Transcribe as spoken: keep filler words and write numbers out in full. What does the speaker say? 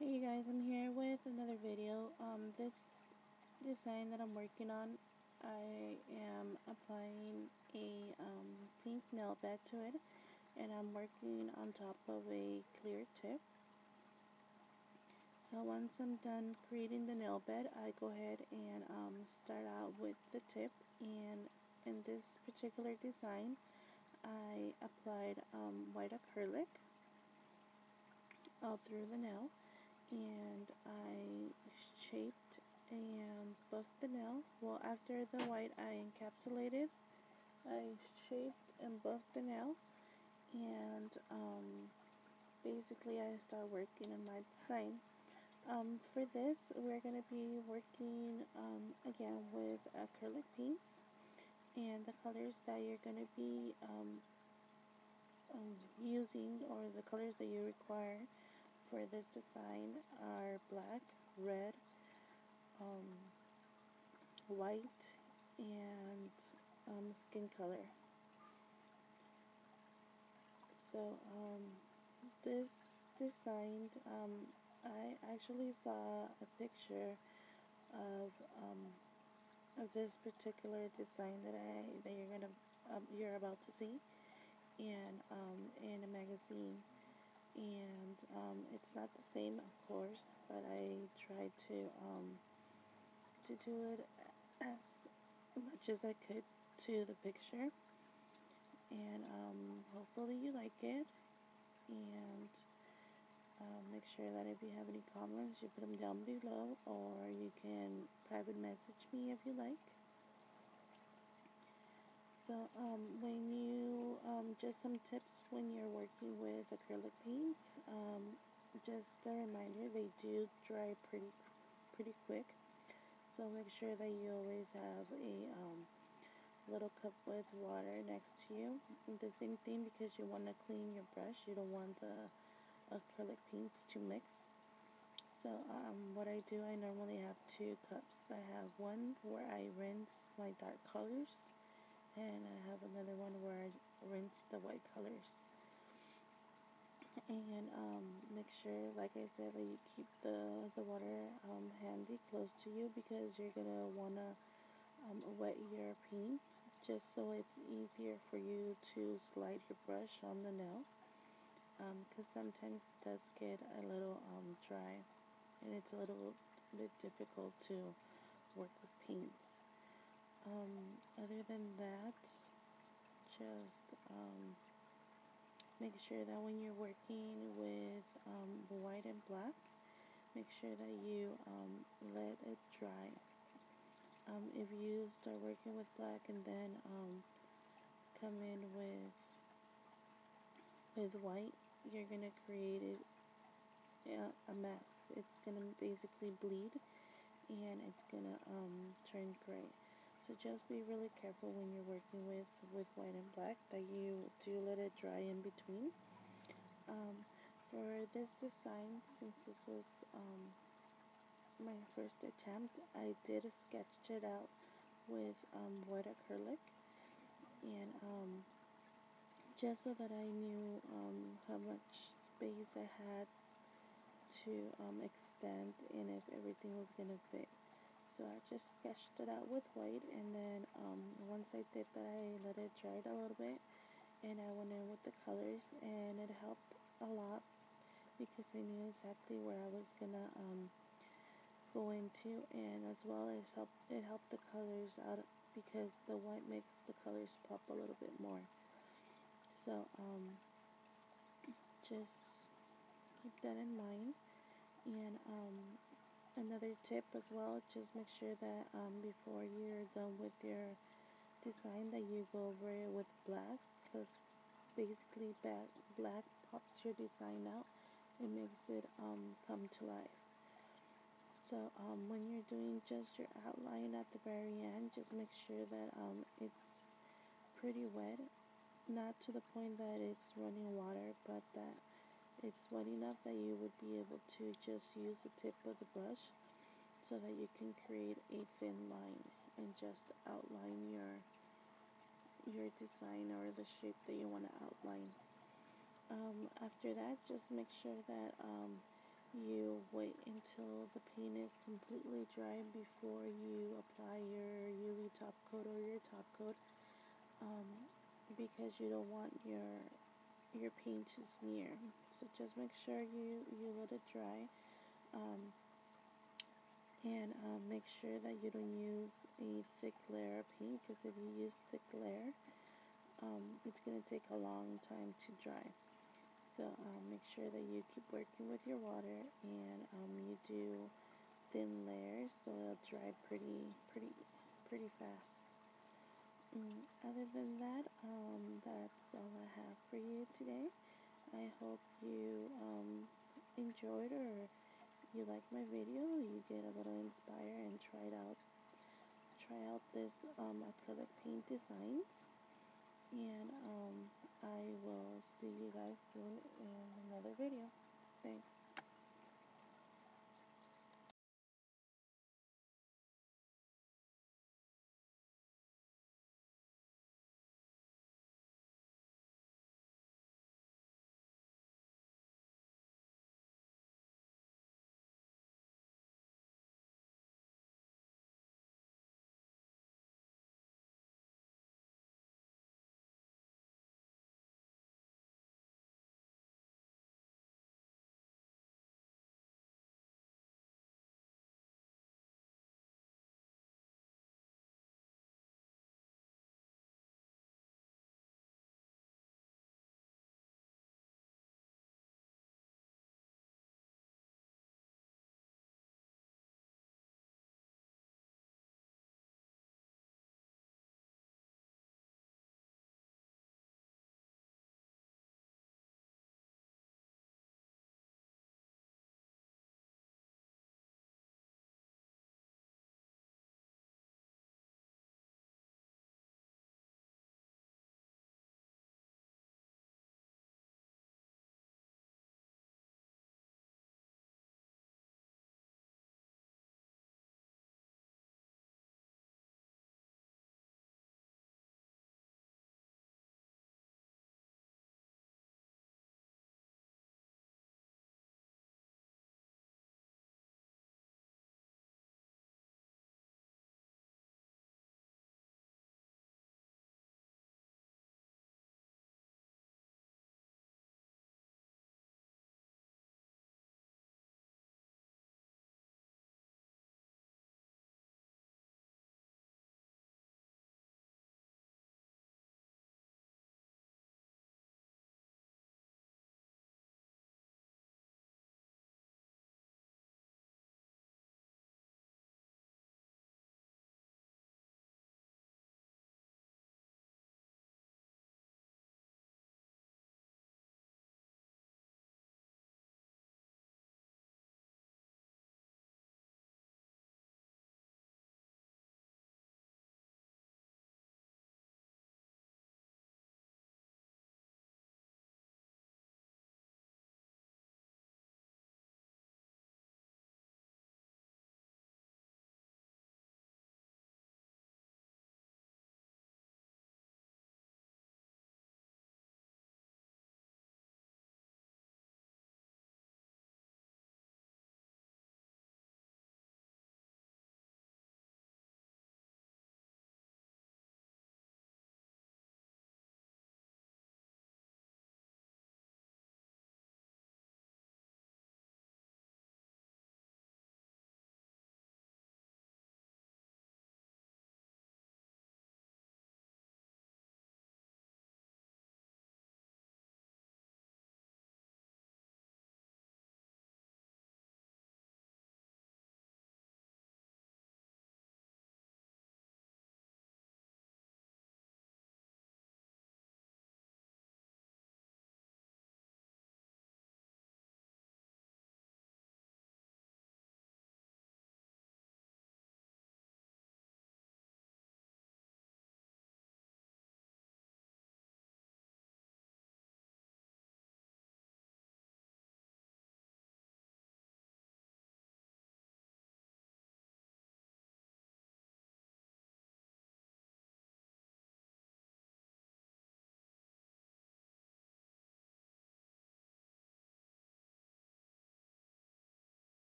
Hey you guys, I'm here with another video. Um, this design that I'm working on, I am applying a um, pink nail bed to it, and I'm working on top of a clear tip. So once I'm done creating the nail bed, I go ahead and um, start out with the tip, and in this particular design, I applied um, white acrylic all through the nail, and I shaped and buffed the nail. Well, after the white I encapsulated, I shaped and buffed the nail, and um, basically I start working on my design. Um, for this, we're going to be working um, again with acrylic paints, and the colors that you're going to be um, um, using, or the colors that you require for this design, are black, red, um, white, and um, skin color. So um, this designed, um, I actually saw a picture of um, of this particular design that I that you're gonna um, you're about to see, and um, in a magazine, and um, it's not the same, of course, but I tried to um, to do it as much as I could to the picture, and um, hopefully you like it, and um, make sure that if you have any comments you put them down below, or you can private message me if you like. So um, when you um, just some tips when you're working with acrylic paints, um, just a reminder, they do dry pretty pretty quick, so make sure that you always have a um, little cup with water next to you. The same thing, because you want to clean your brush, you don't want the acrylic paints to mix. So um, what I do, I normally have two cups. I have one where I rinse my dark colors, and I have another one where I rinse the white colors. And um, make sure, like I said, that you keep the, the water um, handy, close to you, because you're going to want to um, wet your paint, just so it's easier for you to slide your brush on the nail, because um, sometimes it does get a little um, dry, and it's a little bit difficult to work with paints. Um, other than that, just um, make sure that when you're working with um, white and black, make sure that you um, let it dry. Um, if you start working with black and then um, come in with with white, you're gonna create it, uh, a mess. It's gonna basically bleed, and it's gonna um, turn gray. So just be really careful when you're working with with white and black, that you do let it dry in between. Um, for this design, since this was um, my first attempt, I did sketch it out with um, white acrylic, and um, just so that I knew um, how much space I had to um, extend, and if everything was gonna fit. So I just sketched it out with white, and then um, once I did that, I let it dry a little bit, and I went in with the colors, and it helped a lot, because I knew exactly where I was gonna um, go into, and as well as help it helped the colors out, because the white makes the colors pop a little bit more. So um, just keep that in mind. And um, another tip as well, just make sure that um, before you're done with your design, that you go over it with black, because basically black, black pops your design out. It makes it um, come to life. So um, when you're doing just your outline at the very end, just make sure that um, it's pretty wet, not to the point that it's running water, but that it's wet enough that you would be able to just use the tip of the brush, so that you can create a thin line and just outline your your design, or the shape that you want to outline. Um, after that, just make sure that um, you wait until the paint is completely dry before you apply your U V top coat or your top coat, um, because you don't want your your paint to smear. So just make sure you you let it dry, um, and um, make sure that you don't use a thick layer of paint, because if you use thick layer, um, it's going to take a long time to dry. So um, make sure that you keep working with your water, and um, you do thin layers so it'll dry pretty pretty pretty fast. Mm, other than that, um, that's all I have for you today. I hope you um, enjoyed, or you like my video, you get a little inspired and try it out. Try out this um, acrylic paint designs, and um, I will see you guys soon in another video. Thanks.